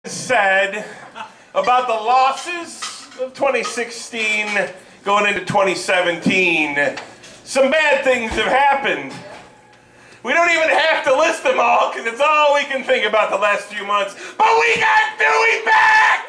Said about the losses of 2016 going into 2017. Some bad things have happened. We don't even have to list them all because it's all we can think about the last few months. But we got Dewey back!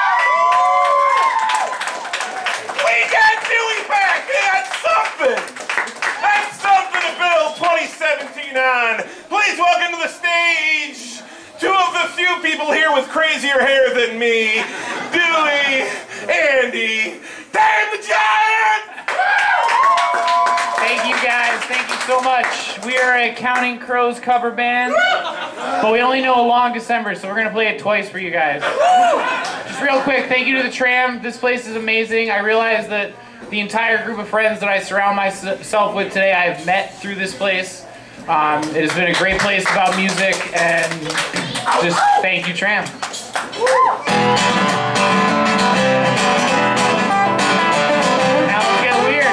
We got Dewey back! That's something! That's something to build 2017 on. Please welcome to the stage two of the few people here with crazier hair than me, Dewey, Andy, Tame the Giant! Thank you guys, thank you so much. We are a Counting Crows cover band, but we only know a long December, so we're going to play it twice for you guys. Just real quick, thank you to the Tram. This place is amazing. I realize that the entire group of friends that I surround myself with today I've met through this place. It has been a great place about music, and just thank you, Tram. Now let's get weird.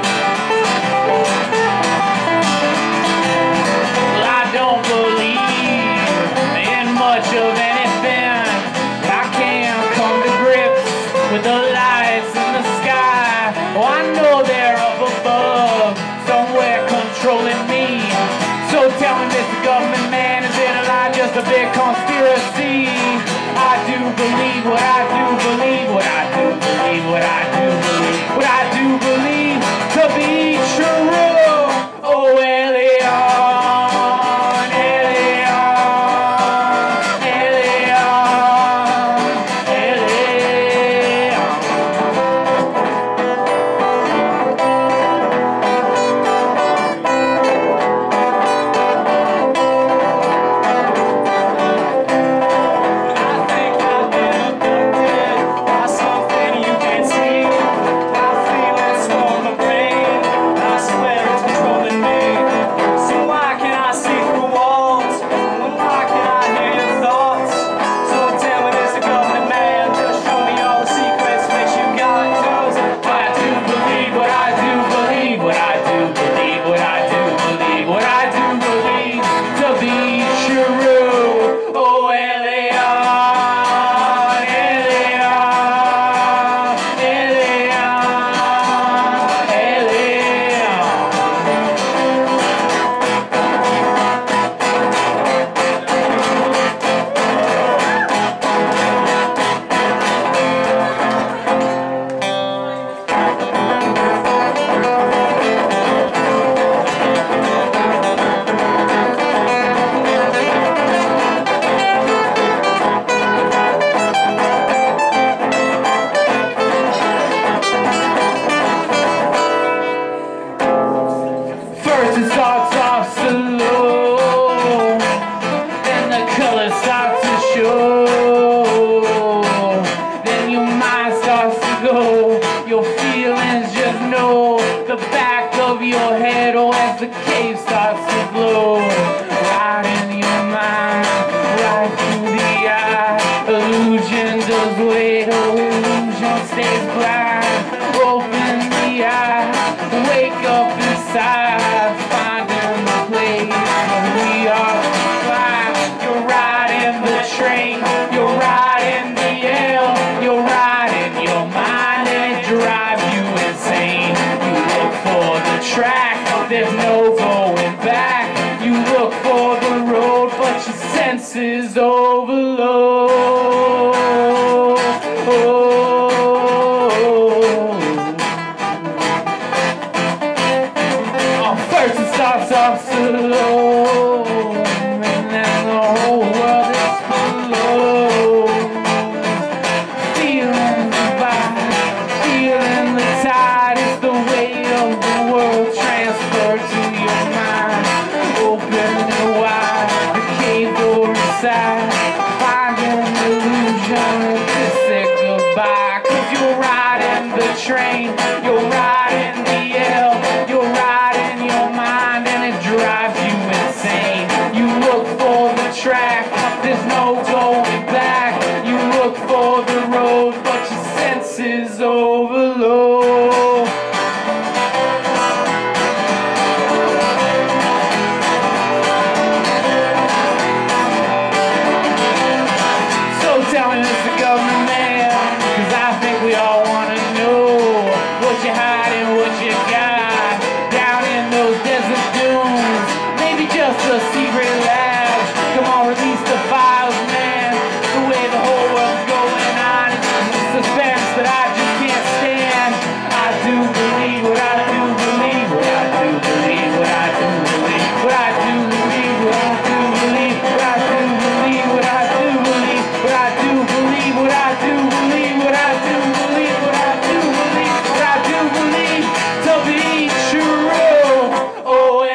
Well, I don't believe in much of anything. I can't come to grips with the lights in the sky. Oh, I know they're up above, somewhere controlling me. So tell me, Mr. Government Man, is it a lie, just a big conspiracy? I do believe what I do believe, what I do believe, what I do believe, what I do believe to be true. Oh, Elion, Elion, Elion, Elion. honest, the government man, 'cause I think we all wanna know what you hide and what you got down in those desert dunes. Maybe just a secret lab. Come on, release the files, man. The way the whole world's going on, it's suspense that I just can't stand. I do believe what I do believe, what I do believe, what I do believe, what I do believe, what I do believe, what I do believe, what I do believe, what I do believe, what I do believe, what I do believe, what I do believe, what I do believe to be true. Oh,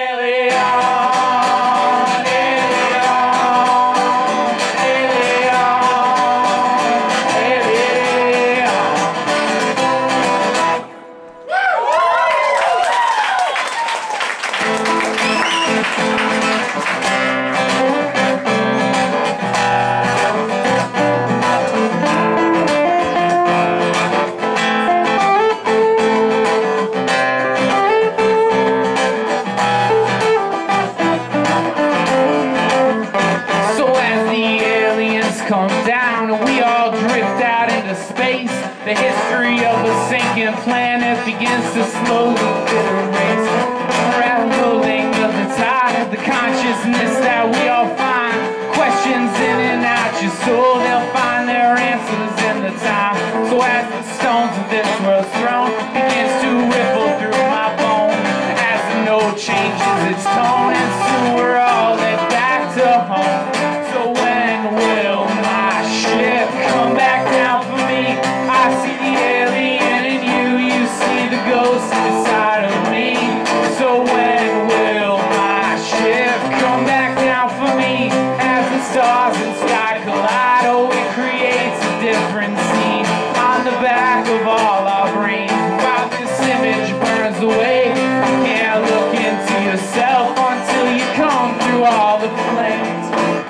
come down and we all drift out into space. The history of a sinking planet begins to slowly erase. Unraveling of the tide, the consciousness that we all find. Questions in and out your soul, they'll find their answers in the time. So as the stones of this world's throne begins to ripple through my bones, as the note changes its tone, and soon we're all led back to home. So when will my ship come back down for me? I see the alien in you, you see the ghost inside of me. So when will my ship come back down for me? As the stars and sky collide, oh, it creates a different scene on the back of all our brains. While this image burns away, you can't look into yourself until you come through all the flames.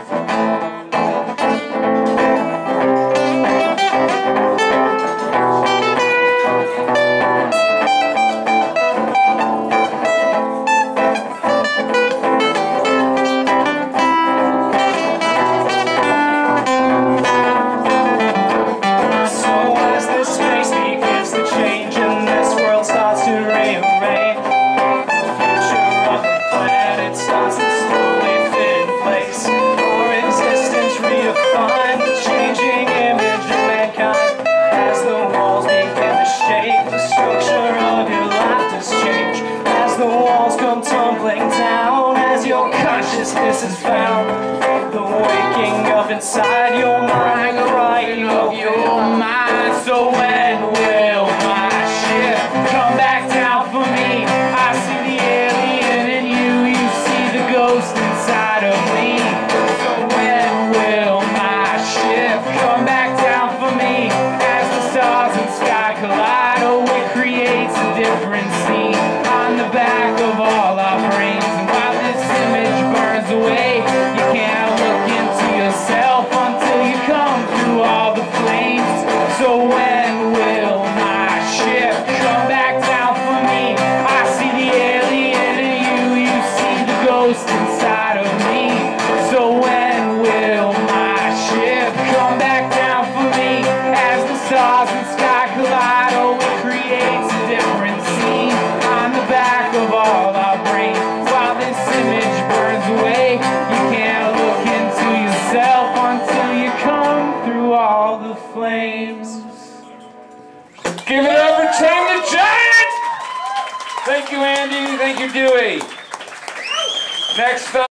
Consciousness is found, the waking up inside your mind, the writing of your mind. So when will my ship come back down for me? I see the alien in you, you see the ghost inside of me. So when will my ship come back down for me? As the stars and sky collide, oh, it creates a different scene on the back of all our brains. And while this image burns away, you can't look into yourself until you come through all the flames. So when will my ship come back down for me? I see the alien in you, you see the ghost inside of me. So when will my ship come back down for me? As the stars and sky collide, oh, it creates a different scene on the back of all our brains. While this image burns away, you can't look into yourself until you come through all the flames. Give it up for Tame the Giant! Thank you, Andy. Thank you, Dewey. Next up.